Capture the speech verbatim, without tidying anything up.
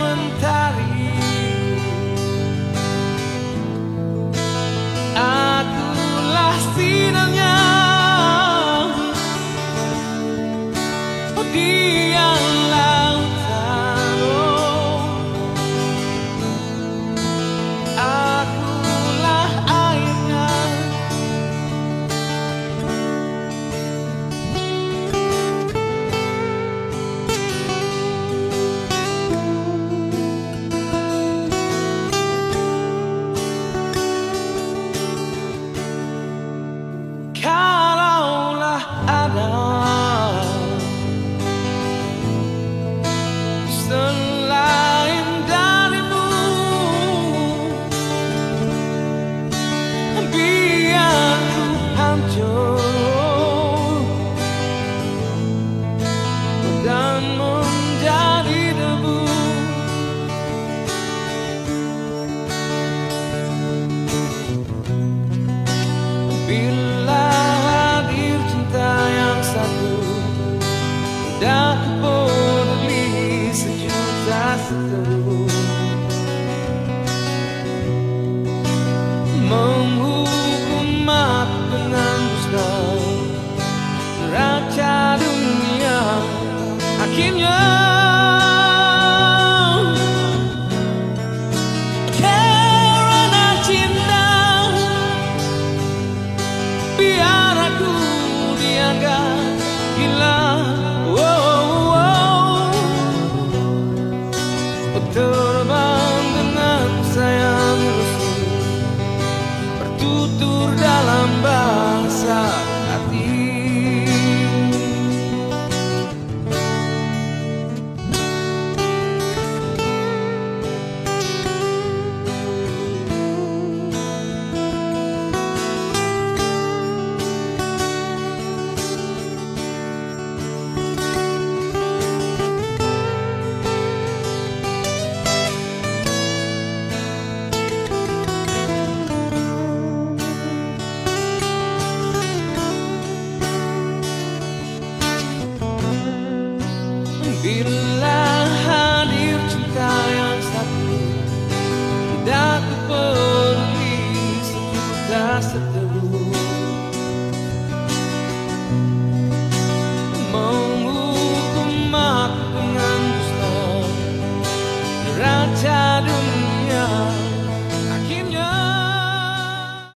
mentari, akulah sinarnya, dia lautan, oh, akulah airnya. Kalaulah ada selain darimu, biar ku hancur dan menjadi debu. Bila hadir cinta yang satu, tidak peduli sejuta seteru, menghukum mati dengan dusta neraca dunia. Akhirnya karena cinta, biar aku dianggap gila. Oh, oh, oh. Terbang dengan sayang restu, bertutur dalam bahasa hati. Bila hadir cinta yang satu, tidak peduli sejuta seteru.